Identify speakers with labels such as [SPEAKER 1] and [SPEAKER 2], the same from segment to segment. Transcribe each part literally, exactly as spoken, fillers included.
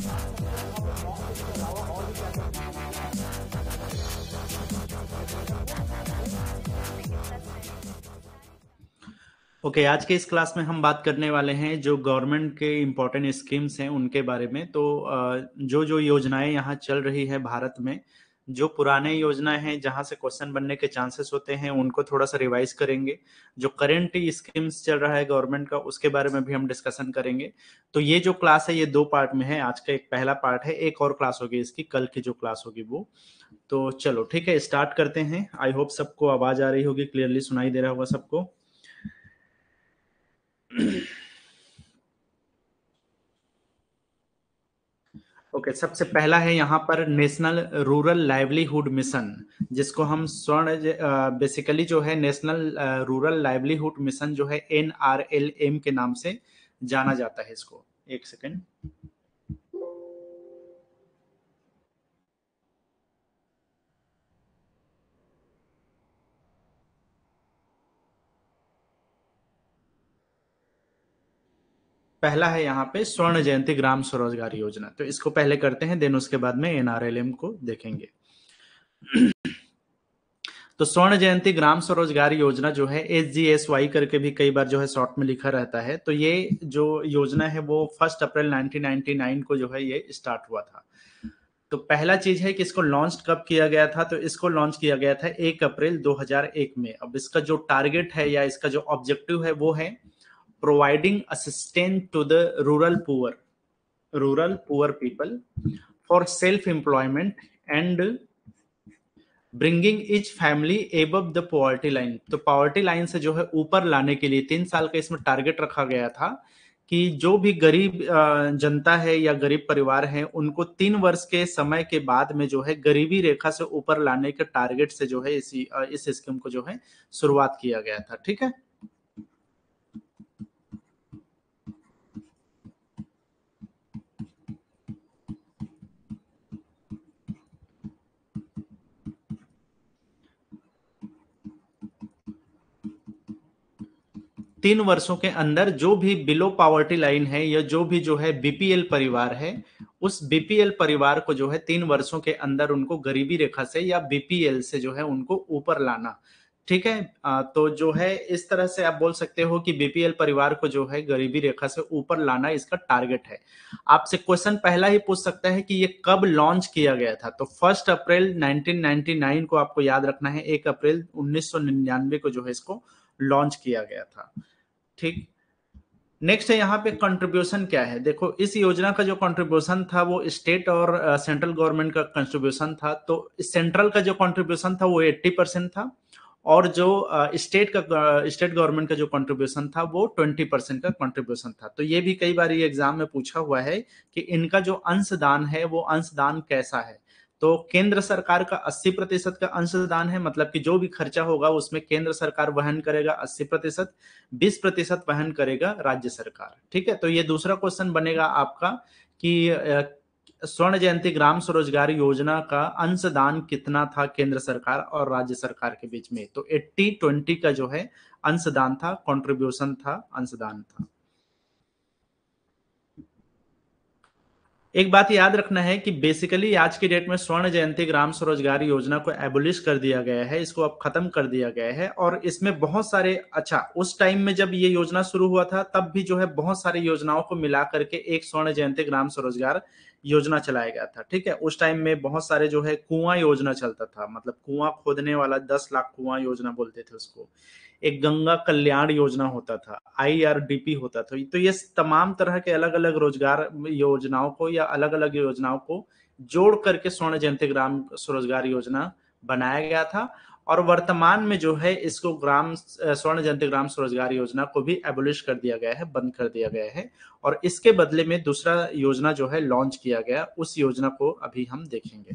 [SPEAKER 1] Okay okay, आज के इस क्लास में हम बात करने वाले हैं जो गवर्नमेंट के इम्पोर्टेंट स्कीम्स हैं उनके बारे में। तो जो जो योजनाएं यहाँ चल रही है भारत में, जो पुराने योजनाएं हैं जहां से क्वेश्चन बनने के चांसेस होते हैं, उनको थोड़ा सा रिवाइज करेंगे। जो करंट स्कीम्स चल रहा है गवर्नमेंट का, उसके बारे में भी हम डिस्कशन करेंगे। तो ये जो क्लास है ये दो पार्ट में है। आज का एक पहला पार्ट है, एक और क्लास होगी इसकी, कल की जो क्लास होगी वो। तो चलो ठीक है, स्टार्ट करते हैं। आई होप सबको आवाज आ रही होगी, क्लियरली सुनाई दे रहा होगा सबको। ओके okay, सबसे पहला है यहाँ पर नेशनल रूरल लाइवलीहुड मिशन, जिसको हम स्वर्ण बेसिकली जो है नेशनल रूरल लाइवलीहुड मिशन जो है एन आर एल एम के नाम से जाना जाता है इसको। एक सेकेंड। पहला है यहाँ पे स्वर्ण जयंती ग्राम स्वरोजगार योजना। तो इसको पहले करते हैं, देन उसके बाद में एन आर एल एम को देखेंगे। तो स्वर्ण जयंती ग्राम स्वरोजगार योजना जो है एस जी एस वाई करके भी कई बार जो है शॉर्ट में लिखा रहता है। तो ये जो योजना है वो first April nineteen ninety nine को जो है ये स्टार्ट हुआ था। तो पहला चीज है कि इसको लॉन्च कब किया गया था। तो इसको लॉन्च किया गया था एक अप्रैल दो हज़ार एक में। अब इसका जो टारगेट है या इसका जो ऑब्जेक्टिव है वो है providing assistance to the rural poor rural poor people for self employment and bringing each family above the poverty line. तो पॉवर्टी लाइन से जो है ऊपर लाने के लिए तीन साल का इसमें टारगेट रखा गया था कि जो भी गरीब जनता है या गरीब परिवार है उनको तीन वर्ष के समय के बाद में जो है गरीबी रेखा से ऊपर लाने के टारगेट से जो है इसी इस स्कीम को जो है शुरुआत किया गया था। ठीक है। तीन वर्षों के अंदर जो भी बिलो पॉवर्टी लाइन है या जो भी जो है बी पी एल परिवार है, उस बी पी एल परिवार को जो है तीन वर्षों के अंदर उनको गरीबी रेखा से या बी पी एल से जो है उनको ऊपर लाना। ठीक है। तो जो है इस तरह से आप बोल सकते हो कि बी पी एल परिवार को जो है गरीबी रेखा से ऊपर लाना इसका टारगेट है। आपसे क्वेश्चन पहला ही पूछ सकता है कि ये कब लॉन्च किया गया था। तो first April nineteen ninety nine को आपको याद रखना है। एक अप्रैल उन्नीस सौ निन्यानवे को जो है इसको लॉन्च किया गया था। ठीक। नेक्स्ट है यहाँ पे कंट्रीब्यूशन क्या है। देखो इस योजना का जो कंट्रीब्यूशन था वो स्टेट और सेंट्रल गवर्नमेंट का कंट्रीब्यूशन था। तो सेंट्रल का जो कंट्रीब्यूशन था वो अस्सी परसेंट था और जो स्टेट uh, का स्टेट गवर्नमेंट का जो कंट्रीब्यूशन था वो बीस परसेंट का कंट्रीब्यूशन था। तो ये भी कई बार ये एग्जाम में पूछा हुआ है कि इनका जो अंशदान है वो अंशदान कैसा है। तो केंद्र सरकार का अस्सी प्रतिशत का अंशदान है, मतलब कि जो भी खर्चा होगा उसमें केंद्र सरकार वहन करेगा अस्सी प्रतिशत, बीस प्रतिशत वहन करेगा राज्य सरकार। ठीक है। तो ये दूसरा क्वेश्चन बनेगा आपका कि स्वर्ण जयंती ग्राम स्वरोजगार योजना का अंशदान कितना था केंद्र सरकार और राज्य सरकार के बीच में। तो अस्सी बीस का जो है अंशदान था, कंट्रीब्यूशन था, अंशदान था। एक बात याद रखना है कि बेसिकली आज की डेट में स्वर्ण जयंती ग्राम स्वरोजगार योजना को एबोलिश कर दिया गया है, इसको अब खत्म कर दिया गया है। और इसमें बहुत सारे, अच्छा उस टाइम में जब ये योजना शुरू हुआ था तब भी जो है बहुत सारी योजनाओं को मिला करके एक स्वर्ण जयंती ग्राम स्वरोजगार योजना चलाया गया था। ठीक है। उस टाइम में बहुत सारे जो है कुआं योजना चलता था, मतलब कुआं खोदने वाला, दस लाख कुआं योजना बोलते थे उसको। एक गंगा कल्याण योजना होता था, आई आर डी पी होता था। तो ये तमाम तरह के अलग अलग रोजगार योजनाओं को या अलग अलग योजनाओं को जोड़ करके स्वर्ण जयंती ग्राम स्वरोजगार योजना बनाया गया था। और वर्तमान में जो है इसको ग्राम स्वर्ण जयंती ग्राम स्वरोजगार योजना को भी एबोलिश कर दिया गया है, बंद कर दिया गया है। और इसके बदले में दूसरा योजना जो है लॉन्च किया गया, उस योजना को अभी हम देखेंगे।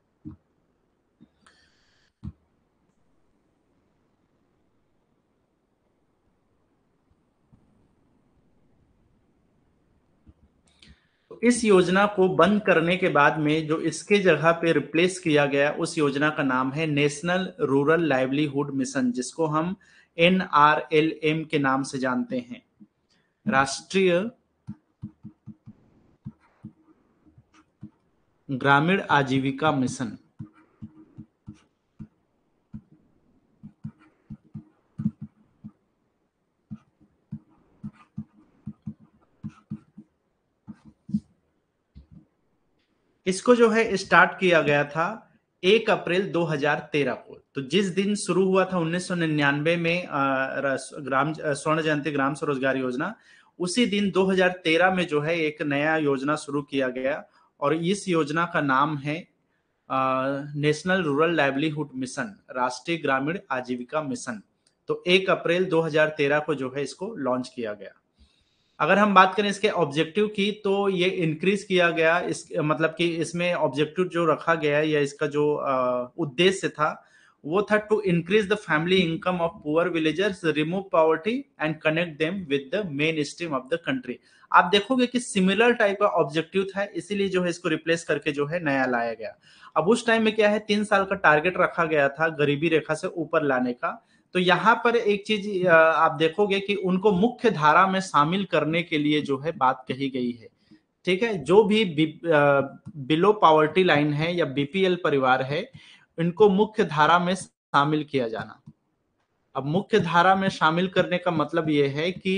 [SPEAKER 1] इस योजना को बंद करने के बाद में जो इसके जगह पे रिप्लेस किया गया उस योजना का नाम है नेशनल रूरल लाइवलीहुड मिशन, जिसको हम एन आर एल एम के नाम से जानते हैं, राष्ट्रीय ग्रामीण आजीविका मिशन। इसको जो है स्टार्ट किया गया था एक अप्रैल दो हज़ार तेरह को। तो जिस दिन शुरू हुआ था उन्नीस सौ निन्यानवे में ग्राम स्वर्ण जयंती ग्राम स्वरोजगार योजना, उसी दिन दो हज़ार तेरह में जो है एक नया योजना शुरू किया गया और इस योजना का नाम है नेशनल रूरल लाइवलीहुड मिशन, राष्ट्रीय ग्रामीण आजीविका मिशन। तो एक अप्रैल दो हज़ार तेरह को जो है इसको लॉन्च किया गया। अगर हम बात करें इसके ऑब्जेक्टिव की, तो ये इंक्रीज किया गया, इस मतलब कि इसमें ऑब्जेक्टिव जो रखा गया या इसका जो उद्देश्य था वो था to increase the family income of poor villagers, remove poverty and connect them with the main stream of the country. आप देखोगे कि सिमिलर टाइप का ऑब्जेक्टिव था, इसीलिए जो है इसको रिप्लेस करके जो है नया लाया गया। अब उस टाइम में क्या है, तीन साल का टारगेट रखा गया था गरीबी रेखा से ऊपर लाने का। तो यहाँ पर एक चीज आप देखोगे कि उनको मुख्य धारा में शामिल करने के लिए जो है बात कही गई है। ठीक है, जो भी बिलो पॉवर्टी लाइन है या बीपीएल परिवार है, इनको मुख्य धारा में शामिल किया जाना। अब मुख्य धारा में शामिल करने का मतलब यह है कि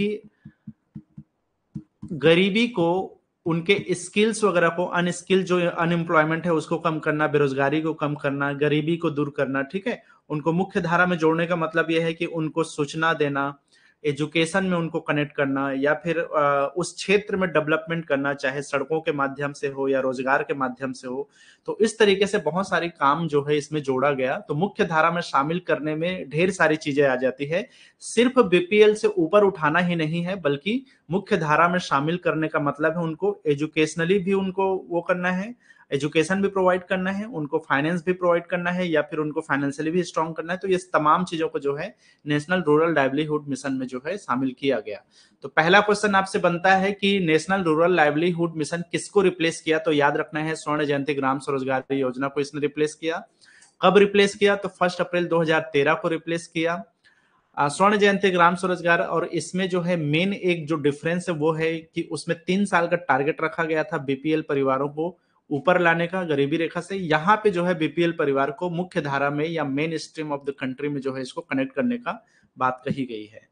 [SPEAKER 1] गरीबी को, उनके स्किल्स वगैरह को, अनस्किल जो अनएम्प्लॉयमेंट है उसको कम करना, बेरोजगारी को कम करना, गरीबी को दूर करना। ठीक है, उनको मुख्य धारा में जोड़ने का मतलब यह है कि उनको सूचना देना, एजुकेशन में उनको कनेक्ट करना, या फिर उस क्षेत्र में डेवलपमेंट करना, चाहे सड़कों के माध्यम से हो या रोजगार के माध्यम से हो। तो इस तरीके से बहुत सारी काम जो है इसमें जोड़ा गया। तो मुख्य धारा में शामिल करने में ढेर सारी चीजें आ जाती है, सिर्फ बीपीएल से ऊपर उठाना ही नहीं है, बल्कि मुख्य धारा में शामिल करने का मतलब है उनको एजुकेशनली भी उनको वो करना है, एजुकेशन भी प्रोवाइड करना है, उनको फाइनेंस भी प्रोवाइड करना है, या फिर उनको फाइनेंशियली भी स्ट्रॉन्ग करना है। तो ये तमाम चीजों को जो है नेशनल रूरल लाइवलीहुड मिशन में जो है शामिल किया गया। तो पहला क्वेश्चन आपसे बनता है कि नेशनल रूरल लाइवलीहुड मिशन किसको रिप्लेस किया? तो याद रखना है स्वर्ण जयंती ग्राम स्वरोजगार योजना को इसने रिप्लेस किया। कब रिप्लेस किया? तो फर्स्ट अप्रैल दो हज़ार तेरह को रिप्लेस किया स्वर्ण जयंती ग्राम स्वरोजगार। और इसमें जो है मेन एक जो डिफरेंस है वो है कि उसमें तीन साल का टारगेट रखा गया था बीपीएल परिवारों को ऊपर लाने का गरीबी रेखा से। यहाँ पे जो है बीपीएल परिवार को मुख्य धारा में या main stream of the country में जो है इसको कनेक्ट करने का बात कही गई है।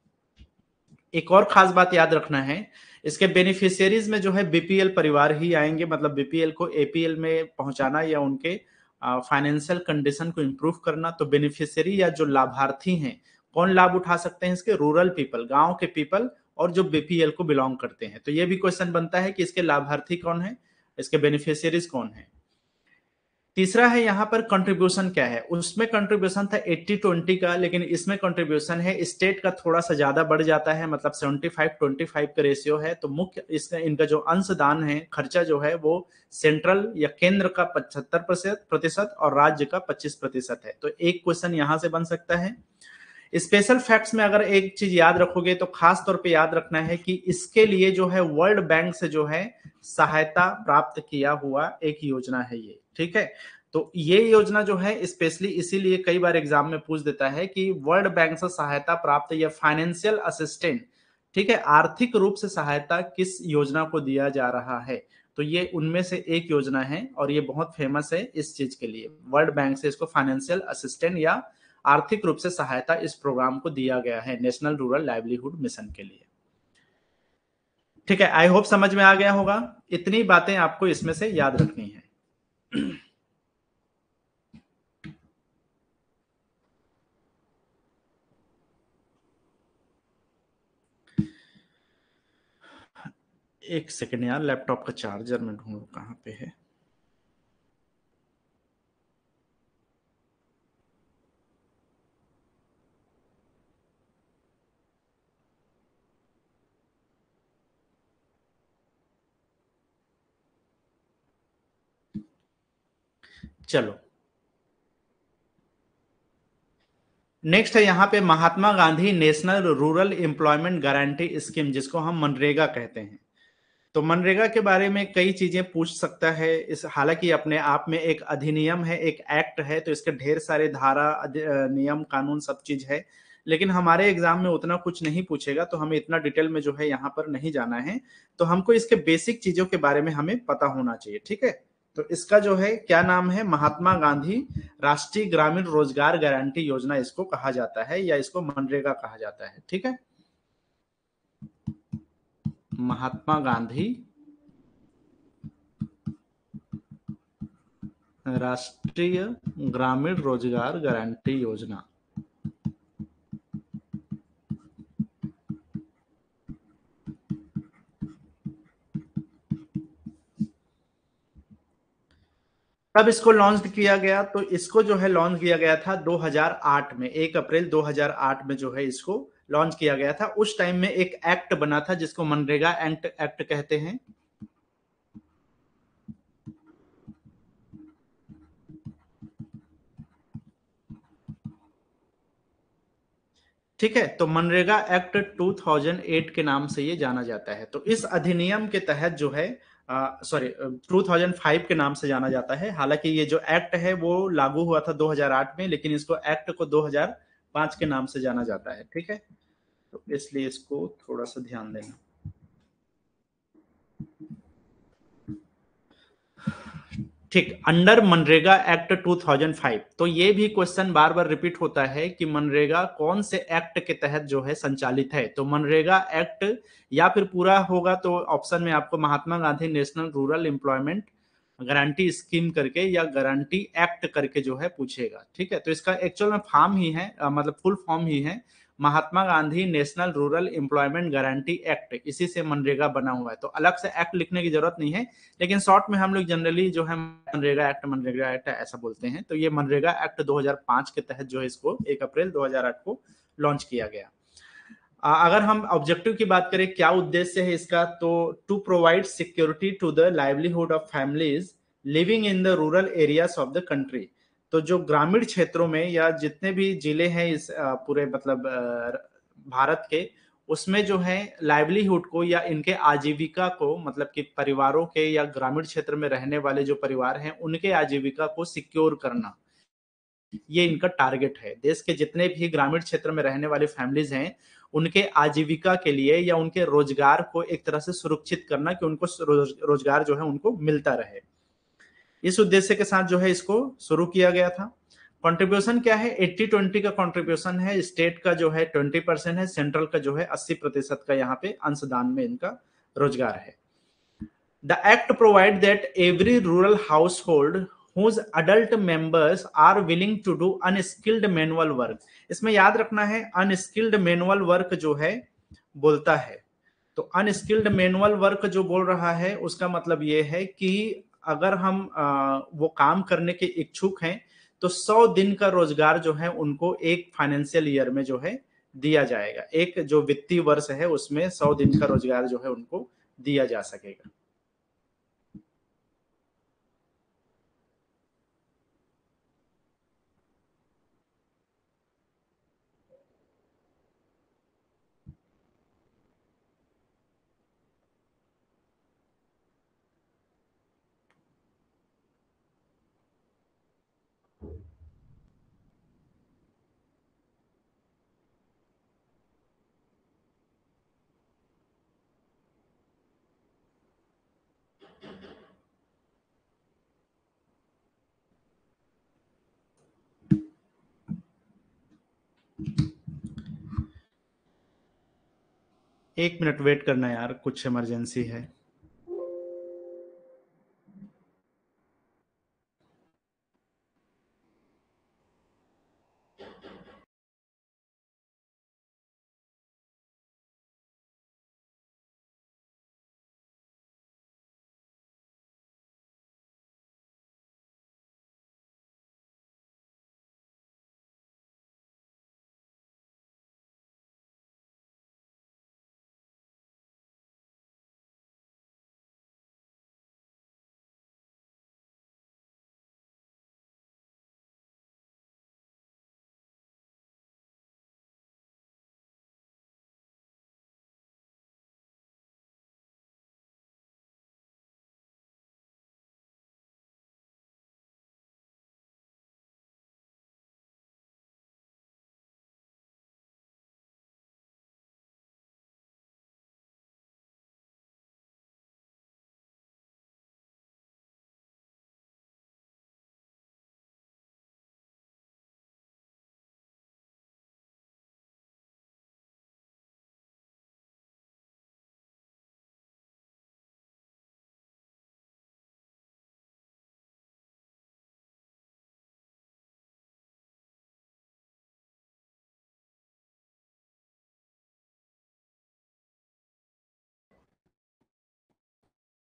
[SPEAKER 1] एक और खास बात याद रखना है, इसके बेनिफिशियरीज में जो है बीपीएल परिवार ही आएंगे, मतलब बीपीएल को एपीएल में पहुंचाना या उनके फाइनेंशियल कंडीशन को इंप्रूव करना। तो बेनिफिशियरी या जो लाभार्थी हैं, कौन लाभ उठा सकते हैं इसके? रूरल पीपल, गांव के पीपल, और जो बीपीएल को बिलोंग करते हैं। तो ये भी क्वेश्चन बनता है कि इसके लाभार्थी कौन है, इसके बेनिफिशियरीज कौन है। तीसरा है यहाँ पर कंट्रीब्यूशन क्या है। उसमें कंट्रीब्यूशन था अस्सी बीस का, लेकिन इसमें कंट्रीब्यूशन है स्टेट का थोड़ा सा ज्यादा बढ़ जाता है, मतलब पचहत्तर पच्चीस का रेशियो है। तो मुख्य इसका इनका जो अंशदान है, खर्चा जो है वो सेंट्रल या केंद्र का पचहत्तर प्रतिशत और राज्य का पच्चीस प्रतिशत है। तो एक क्वेश्चन यहां से बन सकता है। स्पेशल फैक्ट्स में अगर एक चीज याद रखोगे तो खास तौर पे याद रखना है कि इसके लिए जो है वर्ल्ड बैंक से जो है सहायता प्राप्त किया हुआ एक योजना है ये। ठीक है, तो ये योजना जो है स्पेशली इसीलिए कई बार एग्जाम में पूछ देता है कि वर्ल्ड बैंक से सहायता प्राप्त या फाइनेंशियल असिस्टेंट, ठीक है, आर्थिक रूप से सहायता किस योजना को दिया जा रहा है। तो ये उनमें से एक योजना है और ये बहुत फेमस है इस चीज के लिए। वर्ल्ड बैंक से इसको फाइनेंशियल असिस्टेंट या आर्थिक रूप से सहायता इस प्रोग्राम को दिया गया है नेशनल रूरल लाइवलीहुड मिशन के लिए। ठीक है, आई होप समझ में आ गया होगा। इतनी बातें आपको इसमें से याद रखनी है। एक सेकंड यार, लैपटॉप का चार्जर मैं ढूंढूं कहां पे है। चलो नेक्स्ट है यहाँ पे Mahatma Gandhi national rural employment guarantee scheme, जिसको हम मनरेगा कहते हैं। तो मनरेगा के बारे में कई चीजें पूछ सकता है इस, हालांकि अपने आप में एक अधिनियम है, एक एक्ट है, तो इसके ढेर सारे धारा, नियम, कानून सब चीज है, लेकिन हमारे एग्जाम में उतना कुछ नहीं पूछेगा, तो हमें इतना डिटेल में जो है यहाँ पर नहीं जाना है। तो हमको इसके बेसिक चीजों के बारे में हमें पता होना चाहिए। ठीक है, तो इसका जो है क्या नाम है, महात्मा गांधी राष्ट्रीय ग्रामीण रोजगार गारंटी योजना इसको कहा जाता है, या इसको मनरेगा कहा जाता है। ठीक है, महात्मा गांधी राष्ट्रीय ग्रामीण रोजगार गारंटी योजना। कब इसको लॉन्च किया गया, तो इसको जो है लॉन्च किया गया था दो हज़ार आठ में, एक अप्रैल दो हज़ार आठ में जो है इसको लॉन्च किया गया था। उस टाइम में एक एक्ट बना था जिसको मनरेगा एक्ट एक्ट कहते हैं। ठीक है, तो मनरेगा एक्ट दो हज़ार आठ के नाम से ये जाना जाता है। तो इस अधिनियम के तहत जो है, सॉरी दो हज़ार पाँच के नाम से जाना जाता है। हालांकि ये जो एक्ट है वो लागू हुआ था दो हज़ार आठ में, लेकिन इसको एक्ट को दो हज़ार पाँच के नाम से जाना जाता है। ठीक है, तो इसलिए इसको थोड़ा सा ध्यान देना। ठीक, अंडर मनरेगा एक्ट दो हज़ार पाँच, तो ये भी क्वेश्चन बार बार रिपीट होता है कि मनरेगा कौन से एक्ट के तहत जो है संचालित है। तो मनरेगा एक्ट, या फिर पूरा होगा तो ऑप्शन में आपको Mahatma Gandhi national rural employment guarantee scheme करके या गारंटी एक्ट करके जो है पूछेगा। ठीक है, तो इसका एक्चुअल में फॉर्म ही है, अ, मतलब फुल फॉर्म ही है Mahatma Gandhi national rural employment guarantee act, इसी से मनरेगा बना हुआ है। तो अलग से एक्ट लिखने की जरूरत नहीं है, लेकिन शॉर्ट में हम लोग जनरली जो है मनरेगा एक्ट मनरेगा एक्ट ऐसा बोलते हैं। तो ये मनरेगा एक्ट दो हज़ार पाँच के तहत जो है इसको एक अप्रैल दो हज़ार आठ को लॉन्च किया गया। आ, अगर हम ऑब्जेक्टिव की बात करें, क्या उद्देश्य है इसका, तो to provide security to the livelihood of families living in the rural areas of the country. तो जो ग्रामीण क्षेत्रों में या जितने भी जिले हैं इस आ, पूरे मतलब आ, भारत के, उसमें जो है लाइवलीहुड को या इनके आजीविका को, मतलब कि परिवारों के या ग्रामीण क्षेत्र में रहने वाले जो परिवार हैं उनके आजीविका को सिक्योर करना, ये इनका टारगेट है। देश के जितने भी ग्रामीण क्षेत्र में रहने वाले फैमिलीज हैं उनके आजीविका के लिए या उनके रोजगार को एक तरह से सुरक्षित करना, कि उनको रोज, रोजगार जो है उनको मिलता रहे। इस उद्देश्य के साथ जो है इसको शुरू किया गया था। कंट्रीब्यूशन क्या है, अस्सी बीस का कंट्रीब्यूशन है, स्टेट का जो है बीस परसेंट है, सेंट्रल का जो है अस्सी प्रतिशत का यहाँ पे अंशदान में इनका रोजगार है। The act provide that every rural household whose adult members are willing to do unskilled manual work, इसमें याद रखना है अनस्किल्ड मैनुअल वर्क जो है बोलता है। तो अनस्किल्ड मैनुअल वर्क जो बोल रहा है उसका मतलब ये है कि अगर हम आ, वो काम करने के इच्छुक हैं तो सौ दिन का रोजगार जो है उनको एक फाइनेंशियल ईयर में जो है दिया जाएगा। एक जो वित्तीय वर्ष है उसमें सौ दिन का रोजगार जो है उनको दिया जा सकेगा। एक मिनट वेट करना यार, कुछ इमरजेंसी है।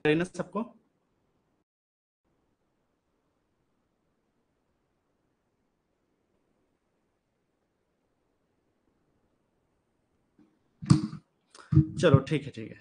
[SPEAKER 1] रही ना सबको? चलो ठीक है, ठीक है।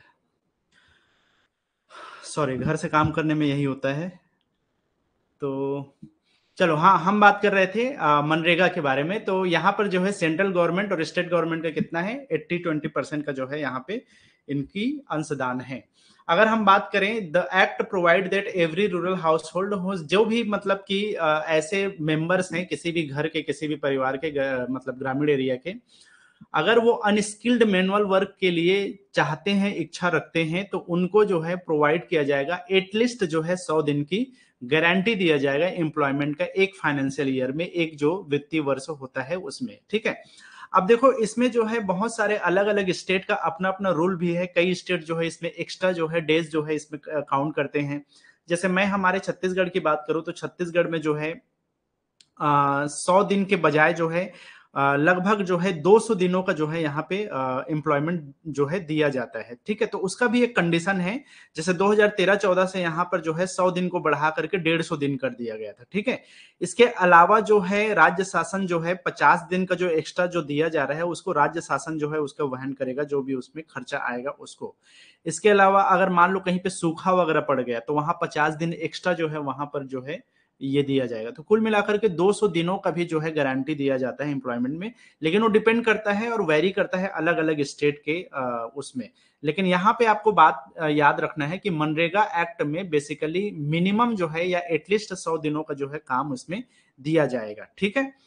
[SPEAKER 1] सॉरी, घर से काम करने में यही होता है। तो चलो, हाँ, हम बात कर रहे थे आ, मनरेगा के बारे में। तो यहाँ पर जो है सेंट्रल गवर्नमेंट और स्टेट गवर्नमेंट का कितना है, एट्टी ट्वेंटी परसेंट का जो है यहाँ पे इनकी अंशदान है। अगर हम बात करें, the act provide that every rural household हो, जो भी मतलब कि आ, ऐसे मेंबर्स हैं किसी भी घर के, किसी भी परिवार के, मतलब ग्रामीण एरिया के, अगर वो अनस्किल्ड मैनुअल वर्क के लिए चाहते हैं, इच्छा रखते हैं, तो उनको जो है प्रोवाइड किया जाएगा एटलीस्ट जो है सौ दिन की गारंटी दिया जाएगा एम्प्लॉयमेंट का, एक फाइनेंशियल ईयर में, एक जो वित्तीय वर्ष होता है उसमें। ठीक है। अब देखो, इसमें जो है बहुत सारे अलग अलग स्टेट का अपना अपना रूल भी है। कई स्टेट जो है इसमें एक्स्ट्रा जो है डेज जो है इसमें काउंट करते हैं। जैसे मैं हमारे छत्तीसगढ़ की बात करूं तो छत्तीसगढ़ में जो है सौ दिन के बजाय जो है आ, लगभग जो है दो सौ दिनों का जो है यहाँ पे एम्प्लॉयमेंट जो है दिया जाता है। ठीक है। तो उसका भी एक कंडीशन है। जैसे दो हज़ार तेरह चौदह से यहाँ पर जो है सौ दिन को बढ़ा करके डेढ़ सौ दिन कर दिया गया था। ठीक है। इसके अलावा जो है राज्य शासन जो है पचास दिन का जो एक्स्ट्रा जो दिया जा रहा है उसको राज्य शासन जो है उसका वहन करेगा, जो भी उसमें खर्चा आएगा उसको। इसके अलावा अगर मान लो कहीं पे सूखा वगैरह पड़ गया तो वहां पचास दिन एक्स्ट्रा जो है वहां पर जो है ये दिया जाएगा। तो कुल मिलाकर के दो सौ दिनों का भी जो है गारंटी दिया जाता है एम्प्लॉयमेंट में। लेकिन वो डिपेंड करता है और वेरी करता है अलग अलग स्टेट के उसमें। लेकिन यहाँ पे आपको बात याद रखना है कि मनरेगा एक्ट में बेसिकली मिनिमम जो है या एटलीस्ट सौ दिनों का जो है काम उसमें दिया जाएगा। ठीक है।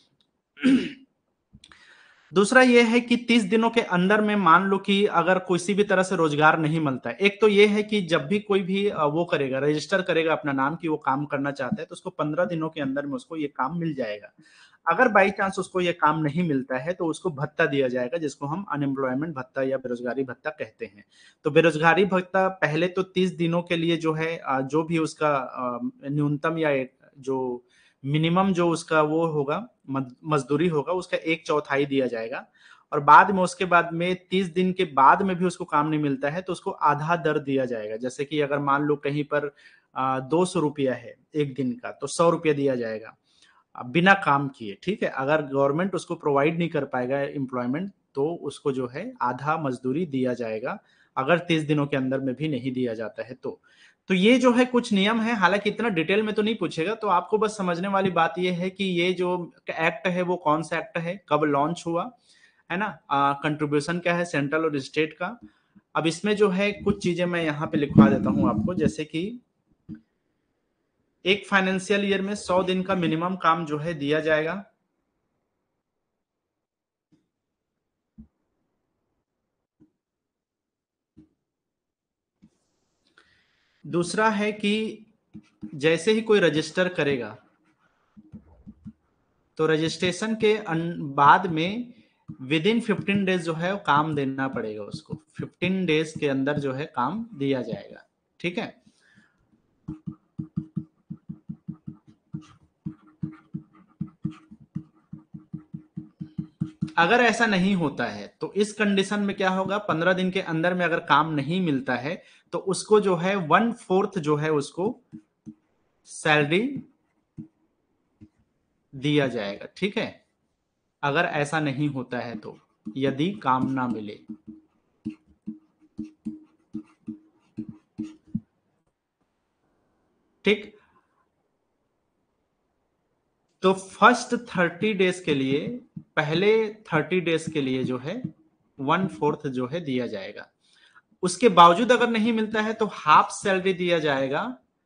[SPEAKER 1] दूसरा यह है कि तीस दिनों के अंदर में मान लो कि अगर किसी भी तरह से रोजगार नहीं मिलता है, एक तो यह है कि जब भी कोई भी वो करेगा, रजिस्टर करेगा अपना नाम कि वो काम करना चाहता है, तो उसको पंद्रह दिनों के अंदर में उसको ये काम मिल जाएगा। अगर बाई चांस उसको ये काम नहीं मिलता है तो उसको भत्ता दिया जाएगा, जिसको हम अनएम्प्लॉयमेंट भत्ता या बेरोजगारी भत्ता कहते हैं। तो बेरोजगारी भत्ता पहले तो तीस दिनों के लिए जो है जो भी उसका न्यूनतम या जो मिनिमम जो उसका वो होगा, मजदूरी होगा, उसका एक चौथाई दिया जाएगा। और बाद में उसके बाद में तीस दिन के बाद में भी उसको काम नहीं मिलता है तो उसको आधा दर दिया जाएगा। जैसे कि अगर मान लो कहीं पर दो सौ रुपया है एक दिन का, तो सौ रुपया दिया जाएगा बिना काम किए। ठीक है। अगर गवर्नमेंट उसको प्रोवाइड नहीं कर पाएगा एम्प्लॉयमेंट तो उसको जो है आधा मजदूरी दिया जाएगा, अगर तीस दिनों के अंदर में भी नहीं दिया जाता है तो। तो ये जो है कुछ नियम है, हालांकि इतना डिटेल में तो नहीं पूछेगा, तो आपको बस समझने वाली बात ये है कि ये जो एक्ट है वो कौन सा एक्ट है, कब लॉन्च हुआ है ना, कंट्रीब्यूशन क्या है सेंट्रल और स्टेट का। अब इसमें जो है कुछ चीजें मैं यहाँ पे लिखवा देता हूं आपको, जैसे कि एक फाइनेंशियल ईयर में सौ दिन का मिनिमम काम जो है दिया जाएगा। दूसरा है कि जैसे ही कोई रजिस्टर करेगा तो रजिस्ट्रेशन के बाद में विद इन फिफ्टीन डेज जो है काम देना पड़ेगा उसको। फिफ्टीन डेज के अंदर जो है काम दिया जाएगा। ठीक है। अगर ऐसा नहीं होता है तो इस कंडीशन में क्या होगा, पंद्रह दिन के अंदर में अगर काम नहीं मिलता है तो उसको जो है वन फोर्थ जो है उसको सैलरी दिया जाएगा। ठीक है। अगर ऐसा नहीं होता है तो, यदि काम ना मिले। ठीक। तो फर्स्ट थर्टी डेज के लिए, पहले थर्टी डेज के लिए जो है वन फोर्थ जो है दिया जाएगा। उसके बावजूद अगर नहीं मिलता है तो हाफ सैलरी दिया जाएगा,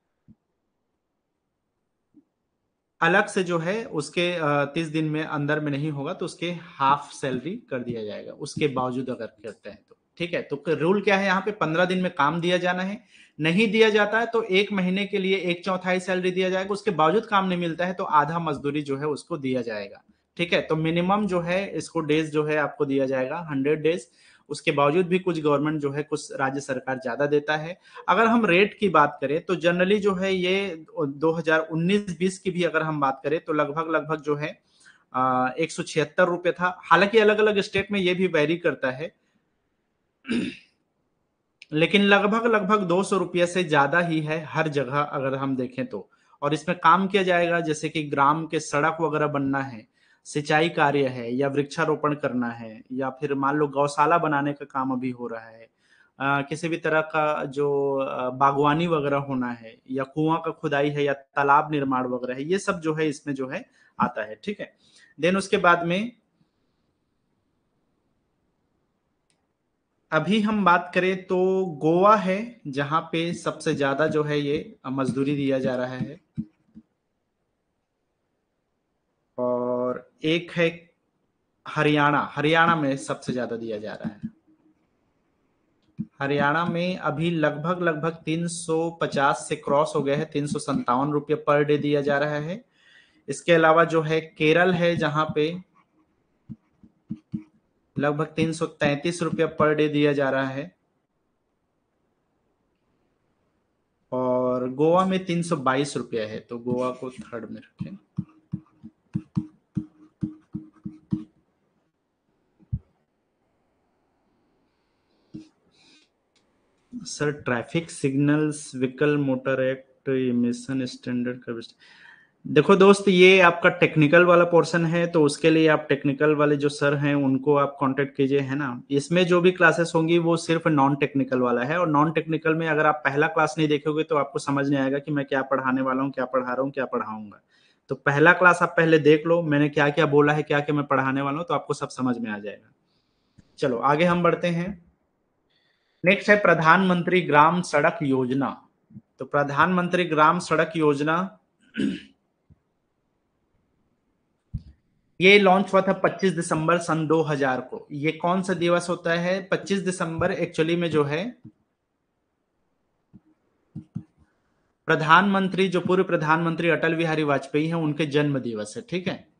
[SPEAKER 1] अलग से जो है उसके तीस दिन में अंदर में नहीं होगा तो उसके हाफ सैलरी कर दिया जाएगा, उसके बावजूद अगर करते हैं तो। ठीक है। तो रूल क्या है यहाँ पे, पंद्रह दिन में काम दिया जाना है, नहीं दिया जाता है तो एक महीने के लिए एक चौथाई सैलरी दिया जाएगा, उसके बावजूद काम नहीं मिलता है तो आधा मजदूरी जो है उसको दिया जाएगा। ठीक है। तो मिनिमम जो है इसको डेज जो है आपको दिया जाएगा हंड्रेड डेज। उसके बावजूद भी कुछ गवर्नमेंट जो है, कुछ राज्य सरकार ज्यादा देता है। अगर हम रेट की बात करें तो जनरली जो है ये दो हज़ार उन्नीस बीस की भी अगर हम बात करें तो लगभग लगभग जो है एक सौ छिहत्तर रुपये था। हालांकि अलग अलग स्टेट में ये भी वेरी करता है। लेकिन लगभग लगभग दो सौ रुपये से ज्यादा ही है हर जगह अगर हम देखें तो। और इसमें काम किया जाएगा जैसे कि ग्राम के सड़क वगैरह बनना है, सिंचाई कार्य है, या वृक्षारोपण करना है, या फिर मान लो गौशाला बनाने का काम अभी हो रहा है, अ, किसी भी तरह का जो अ, बागवानी वगैरह होना है, या कुआं का खुदाई है, या तालाब निर्माण वगैरह है, ये सब जो है इसमें जो है आता है। ठीक है। देन उसके बाद में अभी हम बात करें तो गोवा है जहां पे सबसे ज्यादा जो है ये मजदूरी दिया जा रहा है। और एक है हरियाणा, हरियाणा में सबसे ज्यादा दिया जा रहा है। हरियाणा में अभी लगभग लगभग तीन सौ पचास से क्रॉस हो गया है, तीन सौ संतावन रुपये पर डे दिया जा रहा है। इसके अलावा जो है केरल है जहां पे लगभग तीन सौ तैंतीस रुपये पर डे दिया जा रहा है। और गोवा में तीन सौ बाईस रुपये है, तो गोवा को थर्ड में रखें। Sir traffic signals vehicle motor act emission standard का विस्ट- देखो दोस्त, ये आपका टेक्निकल वाला पोर्शन है, तो उसके लिए आप टेक्निकल वाले जो सर हैं उनको आप कांटेक्ट कीजिए, है ना। इसमें जो भी क्लासेस होंगी वो सिर्फ नॉन टेक्निकल वाला है, और नॉन टेक्निकल में अगर आप पहला क्लास नहीं देखोगे तो आपको समझ नहीं आएगा कि मैं क्या पढ़ाने वाला हूँ, क्या पढ़ा रहा हूँ, क्या पढ़ाऊंगा। तो पहला क्लास आप पहले देख लो, मैंने क्या क्या बोला है, क्या क्या मैं पढ़ाने वाला हूँ, तो आपको सब समझ में आ जाएगा। चलो आगे हम बढ़ते हैं। नेक्स्ट है प्रधानमंत्री ग्राम सड़क योजना। तो प्रधानमंत्री ग्राम सड़क योजना ये लॉन्च हुआ था पच्चीस दिसंबर सन दो हज़ार को। ये कौन सा दिवस होता है? पच्चीस दिसंबर एक्चुअली में जो है प्रधानमंत्री, जो पूर्व प्रधानमंत्री अटल बिहारी वाजपेयी हैं, उनके जन्म दिवस है। ठीक है।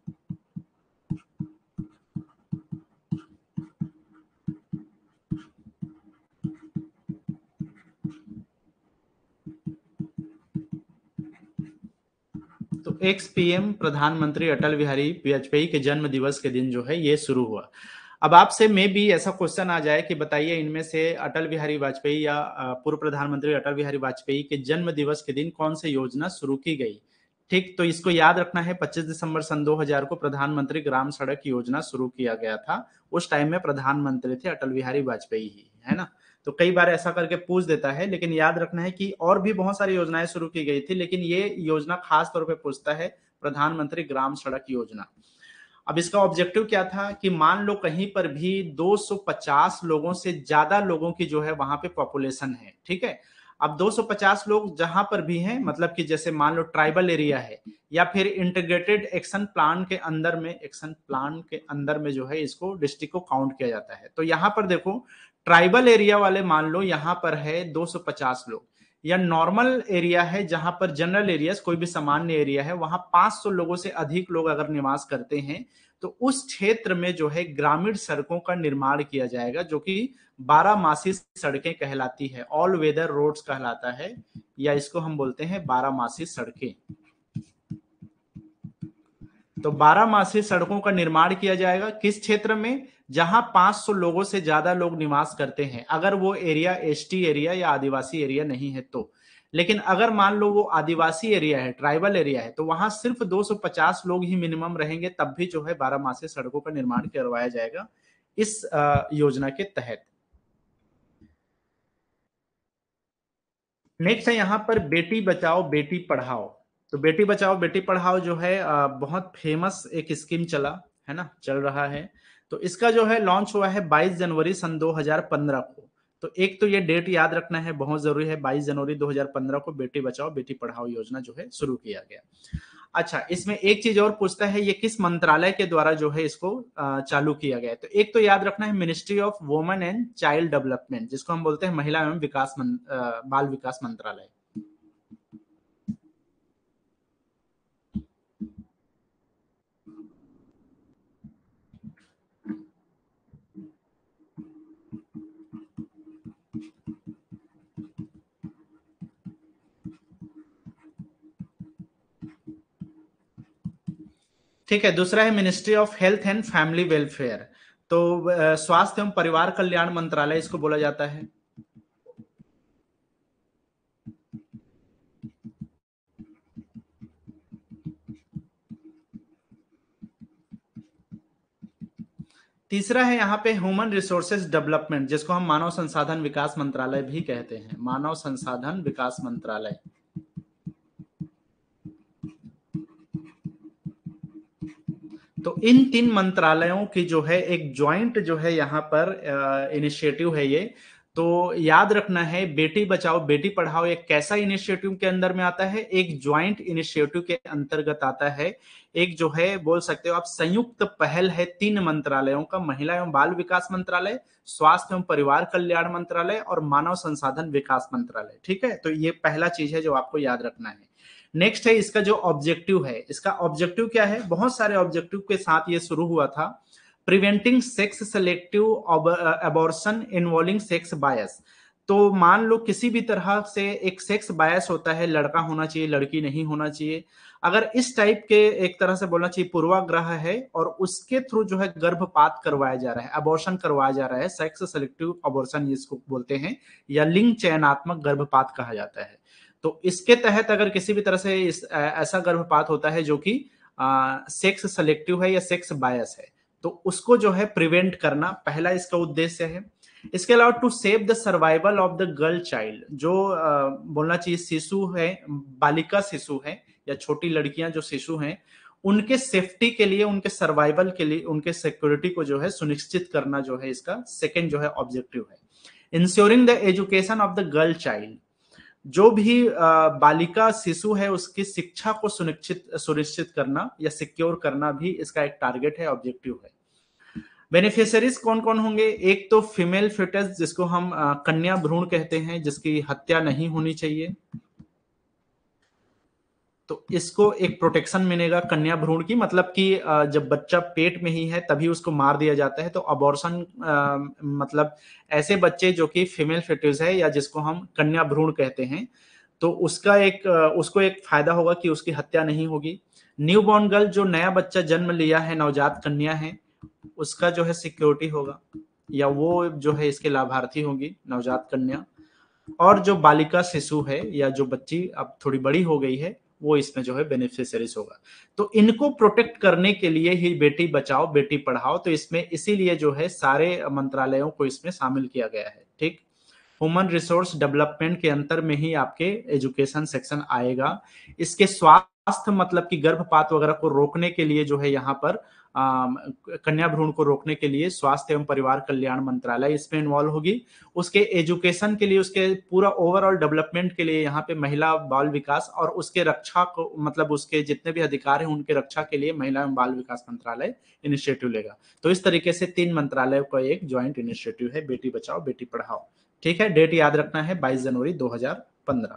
[SPEAKER 1] तो एक्स पीएम प्रधानमंत्री अटल बिहारी वाजपेयी के जन्म दिवस के दिन जो है ये शुरू हुआ। अब आपसे में भी ऐसा क्वेश्चन आ जाए कि बताइए इनमें से अटल बिहारी वाजपेयी या अ, पूर्व प्रधानमंत्री अटल बिहारी वाजपेयी के जन्म दिवस के दिन कौन सी योजना शुरू की गई? ठीक, तो इसको याद रखना है, पच्चीस दिसंबर सन दो हज़ार को प्रधानमंत्री ग्राम सड़क योजना शुरू किया गया था। उस टाइम में प्रधानमंत्री थे अटल बिहारी वाजपेयी ही, है ना। तो कई बार ऐसा करके पूछ देता है, लेकिन याद रखना है कि और भी बहुत सारी योजनाएं शुरू की गई थी, लेकिन ये योजना खास तौर पे पूछता है प्रधानमंत्री ग्राम सड़क योजना। अब इसका ऑब्जेक्टिव क्या था कि मान लो कहीं पर भी दो सौ पचास लोगों से ज्यादा लोगों की जो है वहां पे पॉपुलेशन है। ठीक है। अब दो सौ पचास लोग जहां पर भी हैं, मतलब कि जैसे मान लो ट्राइबल एरिया है, या फिर इंटीग्रेटेड एक्शन प्लान के अंदर में, एक्शन प्लान के अंदर में जो है इसको डिस्ट्रिक्ट को काउंट किया जाता है। तो यहां पर देखो, ट्राइबल एरिया वाले मान लो यहां पर है दो सौ पचास लोग, या नॉर्मल एरिया है जहां पर जनरल एरिया, कोई भी सामान्य एरिया है, वहां पांच सौ लोगों से अधिक लोग अगर निवास करते हैं, तो उस क्षेत्र में जो है ग्रामीण सड़कों का निर्माण किया जाएगा, जो कि बारहमासी सड़कें कहलाती है, ऑल वेदर रोड्स कहलाता है, या इसको हम बोलते हैं बारहमासी सड़कें। तो बारहमासी सड़कों का निर्माण किया जाएगा किस क्षेत्र में? जहां पांच सौ लोगों से ज्यादा लोग निवास करते हैं, अगर वो एरिया एसटी एरिया या आदिवासी एरिया नहीं है तो। लेकिन अगर मान लो वो आदिवासी एरिया है, ट्राइबल एरिया है, तो वहां सिर्फ दो सौ पचास लोग ही मिनिमम रहेंगे, तब भी जो है बारहमासी सड़कों का निर्माण करवाया जाएगा इस अ, योजना के तहत। नेक्स्ट है यहाँ पर बेटी बचाओ बेटी पढ़ाओ। तो बेटी बचाओ बेटी पढ़ाओ जो है अ, बहुत फेमस एक स्कीम चला, है ना, चल रहा है। तो इसका जो है लॉन्च हुआ है बाईस जनवरी सन दो हज़ार पंद्रह को। तो एक तो ये डेट याद रखना है, बहुत जरूरी है, बाईस जनवरी दो हज़ार पंद्रह को बेटी बचाओ बेटी पढ़ाओ योजना जो है शुरू किया गया। अच्छा, इसमें एक चीज और पूछता है, ये किस मंत्रालय के द्वारा जो है इसको अ, चालू किया गया है? तो एक तो याद रखना है ministry of women and child development, जिसको हम बोलते हैं महिला एवं विकास मन, अ, बाल विकास मंत्रालय। ठीक है। दूसरा है ministry of health and family welfare. तो अ, स्वास्थ्य एवं परिवार कल्याण मंत्रालय इसको बोला जाता है। तीसरा है यहाँ पे ह्यूमन रिसोर्सेज डेवलपमेंट, जिसको हम मानव संसाधन विकास मंत्रालय भी कहते हैं, मानव संसाधन विकास मंत्रालय। तो इन तीन मंत्रालयों की जो है एक ज्वाइंट जो है यहाँ पर इनिशिएटिव है ये। तो याद रखना है, बेटी बचाओ बेटी पढ़ाओ एक कैसा इनिशिएटिव के अंदर में आता है, एक ज्वाइंट इनिशिएटिव के अंतर्गत आता है। एक जो है बोल सकते हो आप संयुक्त पहल है तीन मंत्रालयों का, महिला एवं बाल विकास मंत्रालय, स्वास्थ्य एवं परिवार कल्याण मंत्रालय और मानव संसाधन विकास मंत्रालय। ठीक है, तो ये पहला चीज है जो आपको याद रखना है। नेक्स्ट है इसका जो ऑब्जेक्टिव है, इसका ऑब्जेक्टिव क्या है, बहुत सारे ऑब्जेक्टिव के साथ ये शुरू हुआ था। Preventing sex selective abortion involving sex bias. तो मान लो किसी भी तरह से एक सेक्स बायस होता है, लड़का होना चाहिए लड़की नहीं होना चाहिए, अगर इस टाइप के एक तरह से बोलना चाहिए पूर्वाग्रह है और उसके थ्रू जो है गर्भपात करवाया जा रहा है, अबॉर्शन करवाया जा रहा है, सेक्स सेलेक्टिव अबॉर्शन इसको बोलते हैं, या लिंग चयनात्मक गर्भपात कहा जाता है। तो इसके तहत अगर किसी भी तरह से इस ऐसा गर्भपात होता है जो कि सेक्स सेलेक्टिव है या सेक्स बायस है, तो उसको जो है प्रिवेंट करना पहला इसका उद्देश्य है। इसके अलावा to save the survival of the girl child, जो आ, बोलना चाहिए शिशु है, बालिका शिशु है या छोटी लड़कियां जो शिशु हैं, उनके सेफ्टी के लिए, उनके सर्वाइवल के लिए, उनके सिक्योरिटी को जो है सुनिश्चित करना जो है इसका सेकेंड जो है ऑब्जेक्टिव है। Ensuring the education of the girl child, जो भी बालिका शिशु है उसकी शिक्षा को सुनिश्चित सुनिश्चित करना या सिक्योर करना भी इसका एक टारगेट है, ऑब्जेक्टिव है। बेनिफिशियरीज कौन कौन होंगे, एक तो फीमेल फिटस जिसको हम कन्या भ्रूण कहते हैं, जिसकी हत्या नहीं होनी चाहिए, तो इसको एक प्रोटेक्शन मिलेगा कन्या भ्रूण की, मतलब कि जब बच्चा पेट में ही है तभी उसको मार दिया जाता है। तो अबॉर्शन मतलब ऐसे बच्चे जो कि फीमेल फिटस है या जिसको हम कन्या भ्रूण कहते हैं, तो उसका एक उसको एक फायदा होगा कि उसकी हत्या नहीं होगी। न्यू बॉर्न गर्ल, जो नया बच्चा जन्म लिया है, नवजात कन्या है, उसका जो है सिक्योरिटी होगा या वो जो है इसके लाभार्थी होगी नवजात कन्या। और जो बालिका शिशु है या जो बच्ची अब थोड़ी बड़ी हो गई है, वो इसमें जो है बेनिफिशियरीज होगा। तो इनको प्रोटेक्ट करने के लिए ही बेटी बचाओ बेटी पढ़ाओ, तो इसमें इसीलिए जो है सारे मंत्रालयों को इसमें शामिल किया गया है। ठीक, ह्यूमन रिसोर्स डेवलपमेंट के अंतर में ही आपके एजुकेशन सेक्शन आएगा। इसके स्वास्थ्य मतलब कि गर्भपात वगैरह को रोकने के लिए जो है यहाँ पर कन्या भ्रूण को रोकने के लिए स्वास्थ्य एवं परिवार कल्याण मंत्रालय इसमें इन्वॉल्व होगी। उसके एजुकेशन के लिए, उसके पूरा ओवरऑल डेवलपमेंट के लिए यहाँ पे महिला बाल विकास और उसके रक्षा को, मतलब उसके जितने भी अधिकार हैं उनके रक्षा के लिए महिला एवं बाल विकास मंत्रालय इनिशिएटिव लेगा। तो इस तरीके से तीन मंत्रालयों का एक ज्वाइंट इनिशिएटिव है बेटी बचाओ बेटी पढ़ाओ। ठीक है, डेट याद रखना है बाईस जनवरी दो हजार पंद्रह।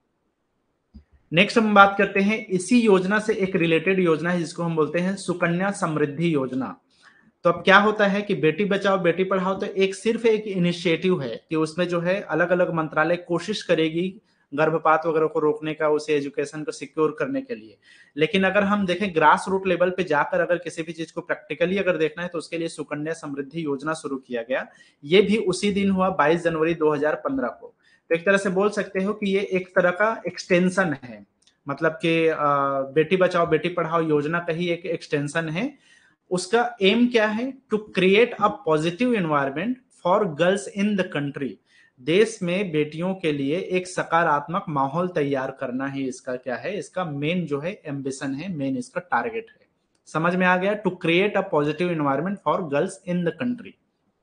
[SPEAKER 1] नेक्स्ट हम बात करते हैं इसी योजना से एक रिलेटेड योजना है जिसको हम बोलते हैं सुकन्या समृद्धि योजना। तो अब क्या होता है कि बेटी बचाओ बेटी पढ़ाओ तो एक सिर्फ एक इनिशिएटिव है कि उसमें जो है अलग अलग मंत्रालय कोशिश करेगी गर्भपात वगैरह को रोकने का, उसे एजुकेशन को सिक्योर करने के लिए। लेकिन अगर हम देखें ग्रास रूट लेवल पे जाकर अगर किसी भी चीज को प्रैक्टिकली अगर देखना है तो उसके लिए सुकन्या समृद्धि योजना शुरू किया गया। ये भी उसी दिन हुआ बाईस जनवरी दो हजार पंद्रह को। तो एक तरह से बोल सकते हो कि ये एक तरह का एक्सटेंशन है, मतलब कि बेटी बचाओ बेटी पढ़ाओ योजना का ही एक एक्सटेंशन है। उसका एम क्या है, to create a positive environment for girls in the country. देश में बेटियों के लिए एक सकारात्मक माहौल तैयार करना ही इसका क्या है, इसका मेन जो है एम्बिशन है, मेन इसका टारगेट है। समझ में आ गया, to create a positive environment for girls in the country.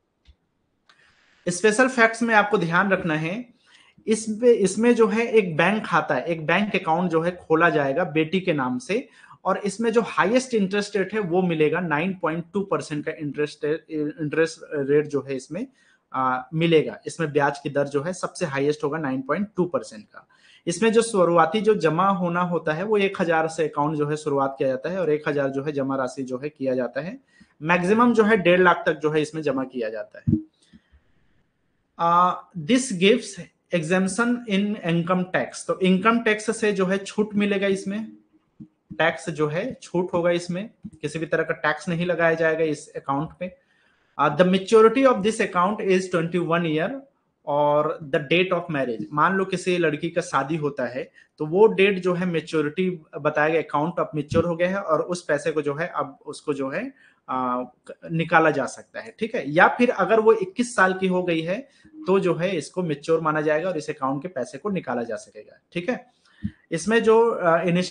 [SPEAKER 1] Special facts में आपको ध्यान रखना है, इसमें इसमें जो है एक बैंक खाता है, एक बैंक अकाउंट जो है खोला जाएगा बेटी के नाम से, और इसमें जो हाईएस्ट इंटरेस्ट रेट है वो मिलेगा नाइन पॉइंट टू परसेंट का इंटरेस्ट इंटरेस्ट रेट जो है इसमें आ, मिलेगा। इसमें ब्याज की दर जो है सबसे हाईएस्ट होगा नाइन पॉइंट टू परसेंट का। इसमें जो शुरुआती जो जमा होना होता है वो एक हजार से अकाउंट जो है शुरुआत किया जाता है और एक हजार जो है जमा राशि जो है किया जाता है। मैक्सिमम जो है डेढ़ लाख तक जो है इसमें जमा किया जाता है। This gives exemption in income tax, तो इनकम टैक्स से जो है छूट मिलेगा, इसमें टैक्स जो है छूट होगा, इसमें किसी भी तरह का टैक्स नहीं लगाया जाएगा इस अकाउंट पे। The maturity of this account is twenty one year और द डेट ऑफ मैरिज, मान लो किसी लड़की का शादी होता है तो वो डेट जो है मेच्योरिटी बताया गया, अकाउंट अब मेच्योर हो गया है और उस पैसे को जो है अब उसको जो है आ, निकाला जा सकता है, ठीक है। या फिर अगर वो इक्कीस साल की हो गई है तो जो है इसको मेच्योर माना जाएगा और इस अकाउंट के पैसे को निकाला जा सकेगा, ठीक है। इसमें जो इनिशियल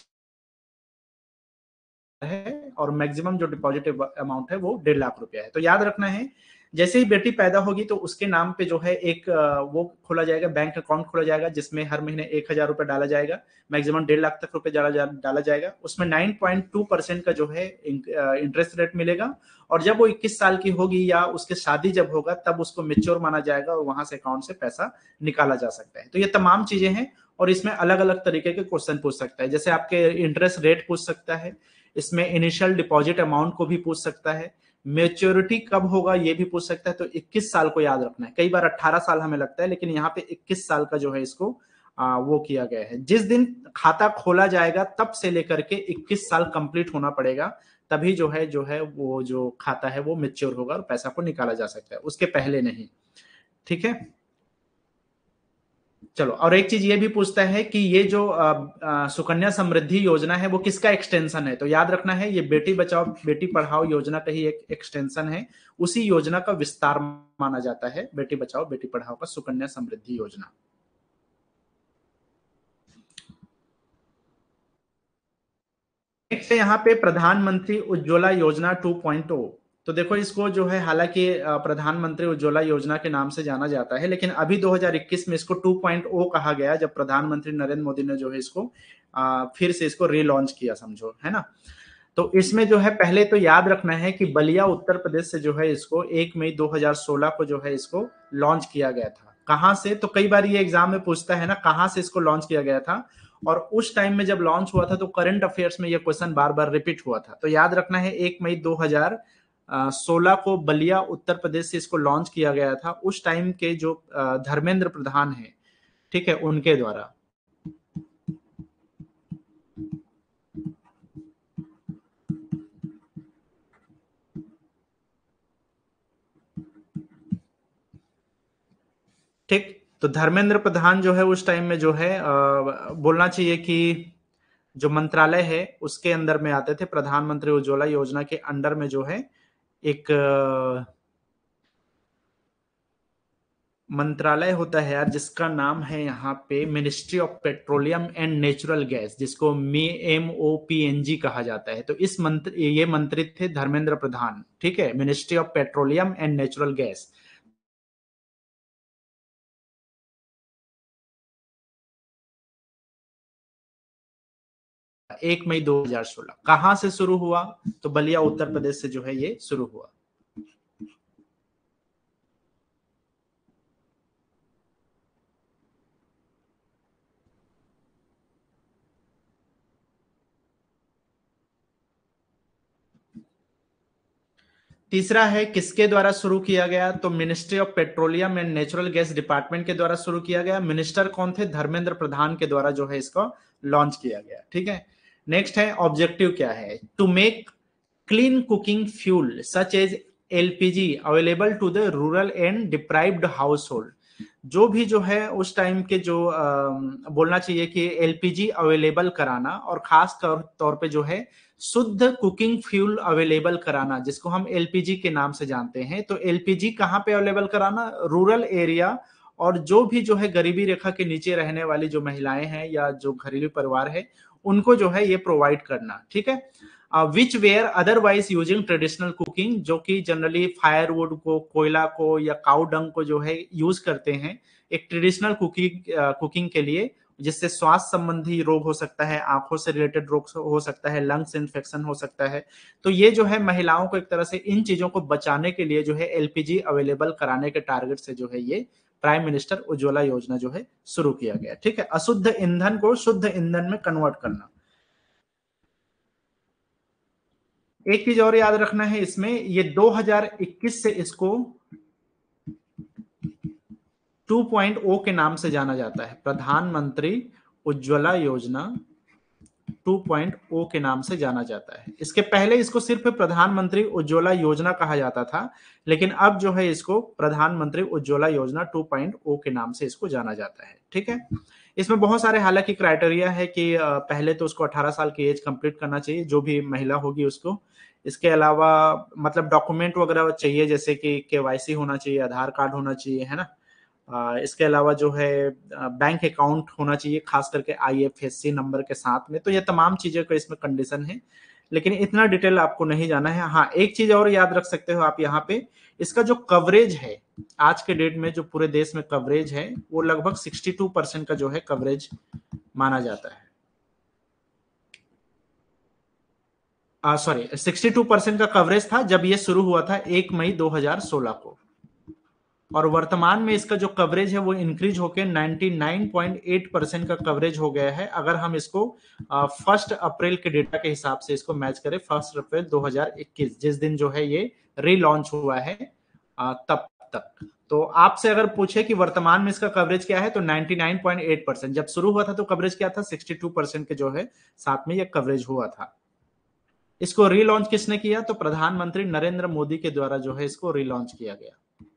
[SPEAKER 1] है और मैक्सिमम जो डिपॉजिट अमाउंट है वो डेढ़ लाख रुपया है। तो याद रखना है, जैसे ही बेटी पैदा होगी तो उसके नाम पे जो है एक वो खोला जाएगा, बैंक अकाउंट खोला जाएगा, जिसमें हर महीने एक हजार रुपए डाला जाएगा, मैक्सिमम डेढ़ लाख तक रुपए डाला जा, डाला जाएगा। उसमें नाइन पॉइंट टू परसेंट का जो है इंटरेस्ट रेट मिलेगा, और जब वो इक्कीस साल की होगी या उसके शादी जब होगा तब उसको मेच्योर माना जाएगा और वहां से अकाउंट से पैसा निकाला जा सकता है। तो ये तमाम चीजें हैं, और इसमें अलग अलग तरीके के क्वेश्चन पूछ सकता है, जैसे आपके इंटरेस्ट रेट पूछ सकता है, इसमें इनिशियल डिपॉजिट अमाउंट को भी पूछ सकता है, मेच्योरिटी कब होगा ये भी पूछ सकता है। तो इक्कीस साल को याद रखना है, कई बार अठारह साल हमें लगता है, लेकिन यहाँ पे इक्कीस साल का जो है इसको आ, वो किया गया है। जिस दिन खाता खोला जाएगा तब से लेकर के इक्कीस साल कंप्लीट होना पड़ेगा, तभी जो है जो है वो जो खाता है वो मेच्योर होगा और पैसा को निकाला जा सकता है, उसके पहले नहीं, ठीक है। चलो, और एक चीज ये भी पूछता है कि ये जो आ, आ, सुकन्या समृद्धि योजना है वो किसका एक्सटेंशन है। तो याद रखना है ये बेटी बचाओ बेटी पढ़ाओ योजना का ही एक एक्सटेंशन है, उसी योजना का विस्तार माना जाता है बेटी बचाओ बेटी पढ़ाओ का सुकन्या समृद्धि योजना। नेक्स्ट है यहाँ पे प्रधानमंत्री उज्ज्वला योजना टू पॉइंट ओ। तो देखो इसको जो है हालांकि प्रधानमंत्री उज्ज्वला योजना के नाम से जाना जाता है, लेकिन अभी दो हज़ार इक्कीस में इसको टू पॉइंट ओ कहा गया जब प्रधानमंत्री नरेंद्र मोदी ने जो है इसको आ, फिर से इसको रीलॉन्च किया, समझो, है ना। तो इसमें जो है पहले तो याद रखना है कि बलिया उत्तर प्रदेश से जो है इसको एक मई दो हज़ार सोलह को जो है इसको लॉन्च किया गया था। कहां से, तो कई बार ये एग्जाम में पूछता है ना कहां से इसको लॉन्च किया गया था, और उस टाइम में जब लॉन्च हुआ था तो करंट अफेयर्स में ये क्वेश्चन बार बार रिपीट हुआ था। तो याद रखना है एक मई दो हज़ार सोलह को बलिया उत्तर प्रदेश से इसको लॉन्च किया गया था, उस टाइम के जो धर्मेंद्र प्रधान है, ठीक है, उनके द्वारा। ठीक, तो धर्मेंद्र प्रधान जो है उस टाइम में जो है आ, बोलना चाहिए कि जो मंत्रालय है उसके अंदर में आते थे, प्रधानमंत्री उज्ज्वला योजना के अंडर में जो है एक मंत्रालय होता है यार, जिसका नाम है यहाँ पे ministry of petroleum and natural gas, जिसको M O P N G कहा जाता है। तो इस मंत्री ये मंत्री थे धर्मेंद्र प्रधान, ठीक है, ministry of petroleum and natural gas. एक मई दो हज़ार सोलह कहां से शुरू हुआ, तो बलिया उत्तर प्रदेश से जो है ये शुरू हुआ। तीसरा है किसके द्वारा शुरू किया गया, तो ministry of petroleum and natural gas department के द्वारा शुरू किया गया। मिनिस्टर कौन थे, धर्मेंद्र प्रधान के द्वारा जो है इसको लॉन्च किया गया, ठीक है। नेक्स्ट है ऑब्जेक्टिव क्या है, to make clean cooking fuel such as LPG available to the rural and deprived household. जो भी जो है उस टाइम के जो आ, बोलना चाहिए कि एलपीजी अवेलेबल कराना, और खास तौर पे जो है शुद्ध कुकिंग फ्यूल अवेलेबल कराना, जिसको हम एलपीजी के नाम से जानते हैं। तो एलपीजी कहाँ पे अवेलेबल कराना, रूरल एरिया, और जो भी जो है गरीबी रेखा के नीचे रहने वाली जो महिलाएं हैं या जो घरेलू परिवार है उनको जो है ये प्रोवाइड करना, ठीक है। Which were otherwise using traditional cooking, जो कि जनरली फायरवुड को, कोयला को या काउ डंग को जो है यूज करते हैं एक ट्रेडिशनल कुकिंग कुकिंग के लिए, जिससे स्वास्थ्य संबंधी रोग हो सकता है, आंखों से रिलेटेड रोग हो सकता है, लंग्स इन्फेक्शन हो सकता है। तो ये जो है महिलाओं को एक तरह से इन चीजों को बचाने के लिए जो है एलपीजी अवेलेबल कराने के टारगेट से जो है ये प्राइम मिनिस्टर उज्ज्वला योजना जो है शुरू किया गया, ठीक है। अशुद्ध ईंधन को शुद्ध ईंधन में कन्वर्ट करना। एक चीज और याद रखना है इसमें, ये दो हज़ार इक्कीस से इसको टू पॉइंट ओ के नाम से जाना जाता है, प्रधानमंत्री उज्ज्वला योजना टू पॉइंट ओ के नाम से जाना जाता है। इसके पहले इसको सिर्फ प्रधानमंत्री उज्ज्वला योजना कहा जाता था, लेकिन अब जो है इसको प्रधानमंत्री उज्ज्वला योजना टू पॉइंट ओ के नाम से इसको जाना जाता है, ठीक है। इसमें बहुत सारे हालांकि क्राइटेरिया है कि पहले तो उसको अठारह साल की एज कंप्लीट करना चाहिए, जो भी महिला होगी उसको। इसके अलावा मतलब डॉक्यूमेंट वगैरह चाहिए, जैसे कि केवाईसी होना चाहिए, आधार कार्ड होना चाहिए, है ना। इसके अलावा जो है बैंक अकाउंट होना चाहिए, खास करके आईएफएससी नंबर के साथ में। तो ये तमाम चीजें का इसमें कंडीशन है, लेकिन इतना डिटेल आपको नहीं जाना है। हाँ, एक चीज और याद रख सकते हो आप यहाँ पे, इसका जो कवरेज है आज के डेट में, जो पूरे देश में कवरेज है, वो लगभग बासठ परसेंट का जो है कवरेज माना जाता है। सॉरी, बासठ परसेंट का कवरेज था जब ये शुरू हुआ था एक मई दो हज़ार सोलह को, और वर्तमान में इसका जो कवरेज है वो इंक्रीज होकर निन्यानवे पॉइंट आठ परसेंट का कवरेज हो गया है। अगर हम इसको फर्स्ट अप्रैल के डेटा के हिसाब से इसको मैच करें, फर्स्ट अप्रैल दो हज़ार इक्कीस जिस दिन जो है ये रीलॉन्च हुआ है, तब तक। तो आपसे अगर पूछे कि वर्तमान में इसका कवरेज क्या है, तो निन्यानवे पॉइंट आठ परसेंट। जब शुरू हुआ था तो कवरेज क्या था, बासठ परसेंट के जो है साथ में ये कवरेज हुआ था। इसको रीलॉन्च किसने किया, तो प्रधानमंत्री नरेंद्र मोदी के द्वारा जो है इसको रीलॉन्च किया गया।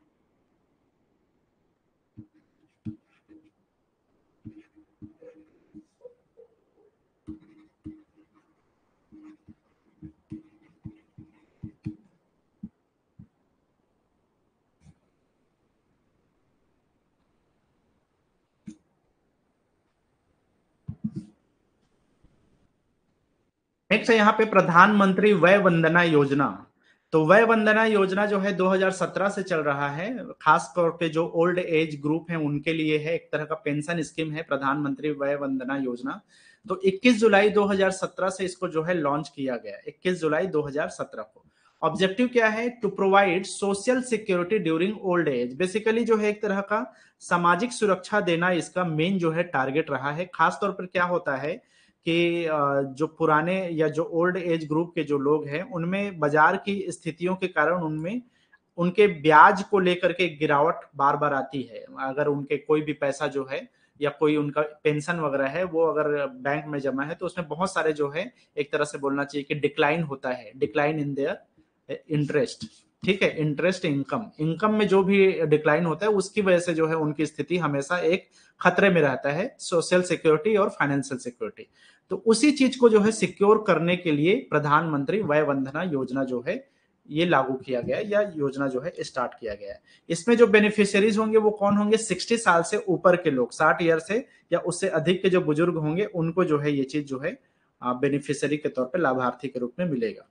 [SPEAKER 1] नेक्स्ट है यहाँ पे प्रधानमंत्री वय वंदना योजना। तो वय वंदना योजना जो है दो हज़ार सत्रह से चल रहा है। खास तौर पे जो ओल्ड एज ग्रुप है उनके लिए है, एक तरह का पेंशन स्कीम है प्रधानमंत्री वय वंदना योजना। तो इक्कीस जुलाई दो हज़ार सत्रह से इसको जो है लॉन्च किया गया, इक्कीस जुलाई दो हज़ार सत्रह को। ऑब्जेक्टिव क्या है, to provide social security during old age. Basically जो है एक तरह का सामाजिक सुरक्षा देना इसका मेन जो है टारगेट रहा है। खासतौर पर क्या होता है कि जो पुराने या जो ओल्ड एज ग्रुप के जो लोग हैं, उनमें बाजार की स्थितियों के कारण उनमें उनके ब्याज को लेकर के गिरावट बार बार आती है। अगर उनके कोई भी पैसा जो है या कोई उनका पेंशन वगैरह है वो अगर बैंक में जमा है, तो उसमें बहुत सारे जो है एक तरह से बोलना चाहिए कि डिक्लाइन होता है, डिक्लाइन इन देयर इंटरेस्ट। ठीक है, इंटरेस्ट इनकम, इनकम में जो भी डिक्लाइन होता है उसकी वजह से जो है उनकी स्थिति हमेशा एक खतरे में रहता है, सोशल सिक्योरिटी और फाइनेंशियल सिक्योरिटी। तो उसी चीज को जो है सिक्योर करने के लिए प्रधानमंत्री वय वंदना योजना जो है ये लागू किया गया, या योजना जो है स्टार्ट किया गया है। इसमें जो बेनिफिशियरीज होंगे वो कौन होंगे, साठ साल से ऊपर के लोग, साठ ईयर से या उससे अधिक के जो बुजुर्ग होंगे उनको जो है ये चीज जो है बेनिफिशियरी के तौर पे लाभार्थी के रूप में मिलेगा।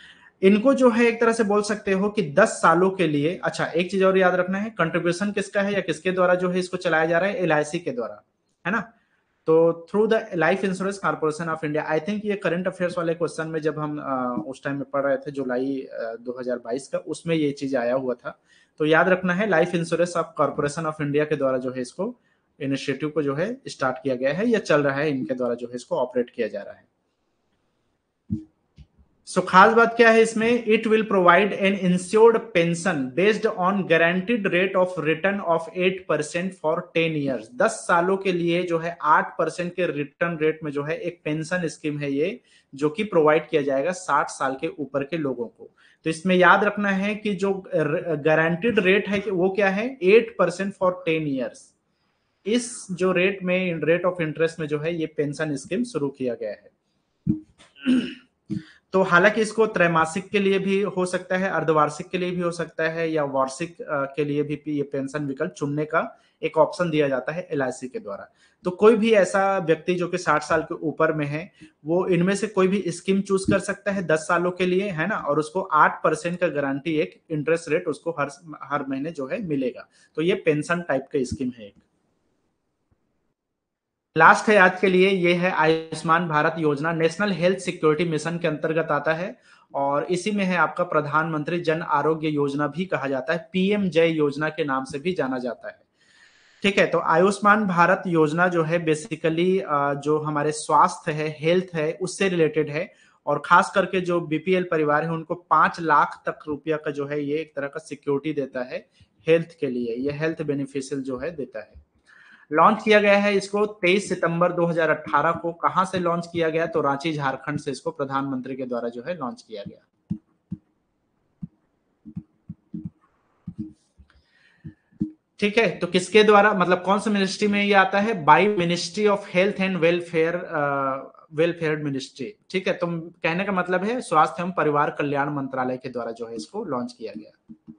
[SPEAKER 1] इनको जो है एक तरह से बोल सकते हो कि दस सालों के लिए। अच्छा, एक चीज और याद रखना है, कंट्रीब्यूशन किसका है या किसके द्वारा जो है इसको चलाया जा रहा है, एलआईसी के द्वारा, है ना। तो through the life insurance corporation of India. I think ये करंट अफेयर्स वाले क्वेश्चन में जब हम आ, उस टाइम में पढ़ रहे थे जुलाई दो हज़ार बाईस का, उसमें ये चीज आया हुआ था। तो याद रखना है, life insurance of corporation of India के द्वारा जो है इसको इनिशिएटिव को जो है स्टार्ट किया गया है या चल रहा है, इनके द्वारा जो है इसको ऑपरेट किया जा रहा है। सो so, खास बात क्या है इसमें, it will provide an insured pension based on guaranteed rate of return of eight percent for ten years. दस सालों के लिए जो है आठ परसेंट के रिटर्न रेट में जो है एक पेंशन स्कीम है ये, जो कि प्रोवाइड किया जाएगा साठ साल के ऊपर के लोगों को। तो इसमें याद रखना है कि जो गारंटीड रेट है वो क्या है, eight percent for ten years. इस जो रेट में, रेट ऑफ इंटरेस्ट में जो है ये पेंशन स्कीम शुरू किया गया है। तो हालांकि इसको त्रैमासिक के लिए भी हो सकता है, अर्धवार्षिक के लिए भी हो सकता है, या वार्षिक के लिए भी ये पेंशन विकल्प चुनने का एक ऑप्शन दिया जाता है एलआईसी के द्वारा। तो कोई भी ऐसा व्यक्ति जो कि साठ साल के ऊपर में है, वो इनमें से कोई भी स्कीम चूज कर सकता है दस सालों के लिए, है ना। और उसको आठ परसेंट का गारंटी एक इंटरेस्ट रेट उसको हर हर महीने जो है मिलेगा। तो ये पेंशन टाइप का स्कीम है एक। लास्ट है आज के लिए, ये है आयुष्मान भारत योजना, नेशनल हेल्थ सिक्योरिटी मिशन के अंतर्गत आता है, और इसी में है आपका प्रधानमंत्री जन आरोग्य योजना भी कहा जाता है, पीएम जय योजना के नाम से भी जाना जाता है। ठीक है, तो आयुष्मान भारत योजना जो है बेसिकली जो हमारे स्वास्थ्य है, हेल्थ है, उससे रिलेटेड है, और खास करके जो बीपीएल परिवार है उनको पांच लाख तक रुपया का जो है ये एक तरह का सिक्योरिटी देता है हेल्थ के लिए, ये हेल्थ बेनिफिशियल जो है देता है। लॉन्च किया गया है इसको तेईस सितंबर दो हज़ार अठारह को। कहां से लॉन्च किया गया, तो रांची झारखंड से इसको प्रधानमंत्री के द्वारा जो है लॉन्च किया गया। ठीक है, तो किसके द्वारा, मतलब कौन सा मिनिस्ट्री में ये आता है? By ministry of health and welfare, welfare ministry. ठीक है, तो कहने का मतलब है स्वास्थ्य एवं परिवार कल्याण मंत्रालय के द्वारा जो है इसको लॉन्च किया गया।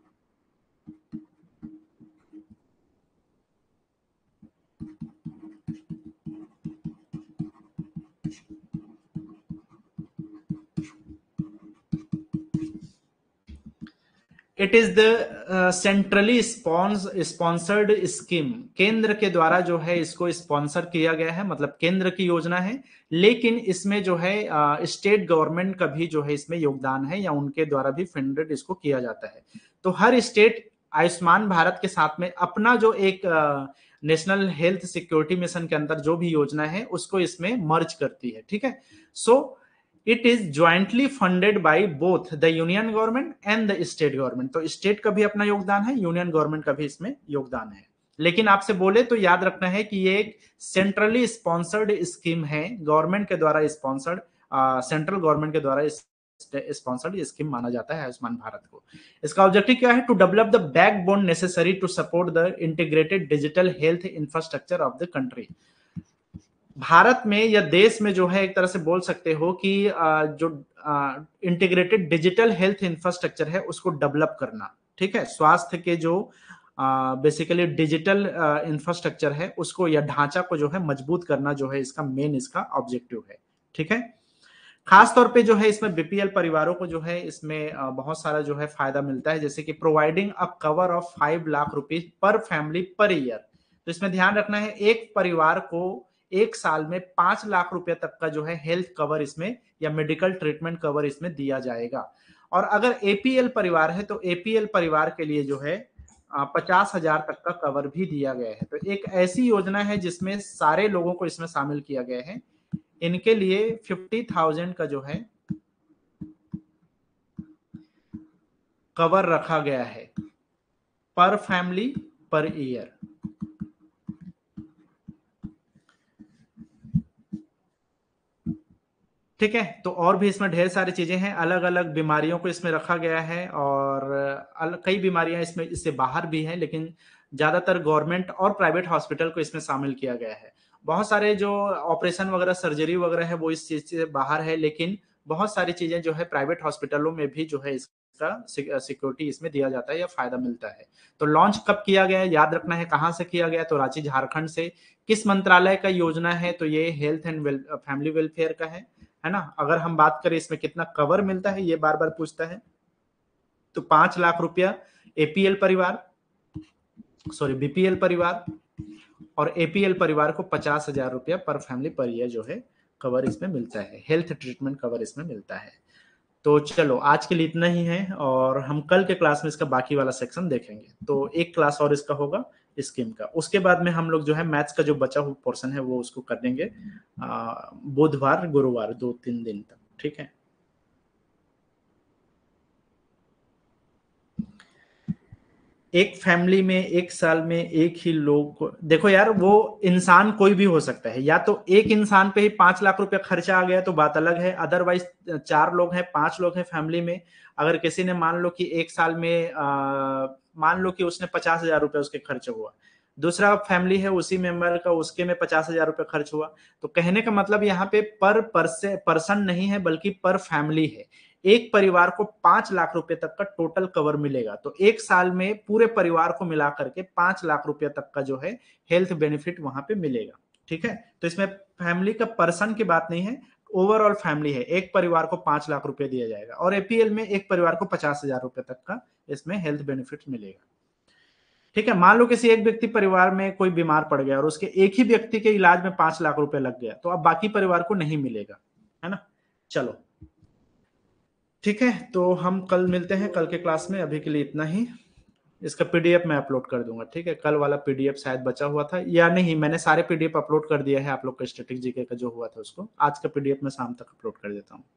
[SPEAKER 1] It is the centrally sponsored scheme, केंद्र के द्वारा जो है इसको स्पॉन्सर किया गया है, मतलब केंद्र की योजना है, लेकिन इसमें जो है स्टेट uh, गवर्नमेंट का भी जो है इसमें योगदान है, या उनके द्वारा भी फंडेड इसको किया जाता है। तो हर स्टेट आयुष्मान भारत के साथ में अपना जो एक नेशनल हेल्थ सिक्योरिटी मिशन के अंदर जो भी योजना है उसको इसमें मर्ज करती है। ठीक है, so it is jointly funded by both the union government and the state government. तो स्टेट का भी अपना योगदान है, यूनियन गवर्नमेंट का भी इसमें योगदान है। लेकिन आपसे बोले तो याद रखना है कि ये एक सेंट्रली स्पॉन्सर्ड स्कीम है, गवर्नमेंट के द्वारा स्पॉन्सर्ड, सेंट्रल गवर्नमेंट के द्वारा स्पॉन्सर्ड स्कीम माना जाता है आयुष्मान भारत को। इसका ऑब्जेक्टिव क्या है? To develop the backbone necessary to support the integrated digital health infrastructure of the country. Bharat में या देश में जो है एक तरह से बोल सकते हो कि जो इंटीग्रेटेड डिजिटल हेल्थ इंफ्रास्ट्रक्चर है उसको डेवलप करना। ठीक है, स्वास्थ्य के जो बेसिकली डिजिटल इंफ्रास्ट्रक्चर है उसको या ढांचा को जो है मजबूत करना जो है इसका मेन इसका ऑब्जेक्टिव है। ठीक है, खास तौर पे जो है इसमें बीपीएल परिवारों को जो है इसमें बहुत सारा जो है फायदा मिलता है, जैसे कि providing a cover of five lakh rupees per family per year. तो इसमें ध्यान रखना है एक परिवार को एक साल में पांच लाख रुपए तक का जो है हेल्थ कवर इसमें या मेडिकल ट्रीटमेंट कवर इसमें दिया जाएगा। और अगर एपीएल परिवार है तो एपीएल परिवार के लिए जो है पचास हजार तक का कवर भी दिया गया है। तो एक ऐसी योजना है जिसमें सारे लोगों को इसमें शामिल किया गया है। इनके लिए फिफ्टी थाउजेंड का जो है कवर रखा गया है पर फैमिली पर ईयर। ठीक है, तो और भी इसमें ढेर सारी चीजें हैं, अलग अलग बीमारियों को इसमें रखा गया है, और कई बीमारियां इसमें इससे बाहर भी हैं, लेकिन ज्यादातर गवर्नमेंट और प्राइवेट हॉस्पिटल को इसमें शामिल किया गया है। बहुत सारे जो ऑपरेशन वगैरह सर्जरी वगैरह है वो इस चीज से बाहर है, लेकिन बहुत सारी चीजें जो है प्राइवेट हॉस्पिटलों में भी जो है इसका सिक्योरिटी इसमें दिया जाता है या फायदा मिलता है। तो लॉन्च कब किया गया है याद रखना है, कहां से किया गया? तो रांची झारखंड से। किस मंत्रालय का योजना है? तो ये हेल्थ एंड फैमिली वेलफेयर का है है ना। अगर हम बात करें इसमें कितना कवर मिलता है, ये बार बार पूछता है, तो पांच लाख रुपया एपीएल परिवार, सॉरी बीपीएल परिवार, और एपीएल परिवार को पचास हजार रुपया पर फैमिली पर ईयर जो है कवर इसमें मिलता है, हेल्थ ट्रीटमेंट कवर इसमें मिलता है। तो चलो आज के लिए इतना ही है, और हम कल के क्लास में इसका बाकी वाला सेक्शन देखेंगे। तो एक क्लास और इसका होगा स्कीम का, उसके बाद में हम लोग जो है मैथ्स का जो बचा हुआ पोर्शन है वो उसको कर देंगे बुधवार गुरुवार, दो तीन दिन तक। ठीक है, एक फैमिली में एक साल में एक ही लोग को, देखो यार वो इंसान कोई भी हो सकता है, या तो एक इंसान पे ही पांच लाख रुपया खर्चा आ गया तो बात अलग है, अदरवाइज चार लोग हैं पांच लोग हैं फैमिली में, अगर किसी ने मान लो कि एक साल में आ, मान लो कि उसने पचास हजार रुपया उसके खर्च हुआ, दूसरा फैमिली है उसी मेंबर का उसके में पचास हजार रुपया खर्च हुआ, तो कहने का मतलब यहाँ पे पर पर्सन नहीं है बल्कि पर फैमिली है। एक परिवार को पांच लाख रुपए तक का टोटल कवर मिलेगा, तो एक साल में पूरे परिवार को मिला करके पांच लाख रुपए तक का जो है हेल्थ बेनिफिट वहां पे मिलेगा। ठीक है, तो इसमें फैमिली का पर्सन की बात नहीं है, ओवरऑल फैमिली है, एक परिवार को पांच लाख रुपए दिया जाएगा, और एपीएल में एक परिवार को पचास हजार रुपए तक का इसमें हेल्थ बेनिफिट मिलेगा। ठीक है, मान लो किसी एक व्यक्ति परिवार में कोई बीमार पड़ गया और उसके एक ही व्यक्ति के इलाज में पांच लाख रुपए लग गया, तो अब बाकी परिवार को नहीं मिलेगा, है ना। चलो ठीक है, तो हम कल मिलते हैं कल के क्लास में, अभी के लिए इतना ही। इसका पीडीएफ मैं अपलोड कर दूंगा। ठीक है, कल वाला पीडीएफ शायद बचा हुआ था या नहीं, मैंने सारे पीडीएफ अपलोड कर दिया है आप लोग का, स्टैटिक जीके का जो हुआ था उसको, आज का पीडीएफ मैं शाम तक अपलोड कर देता हूँ।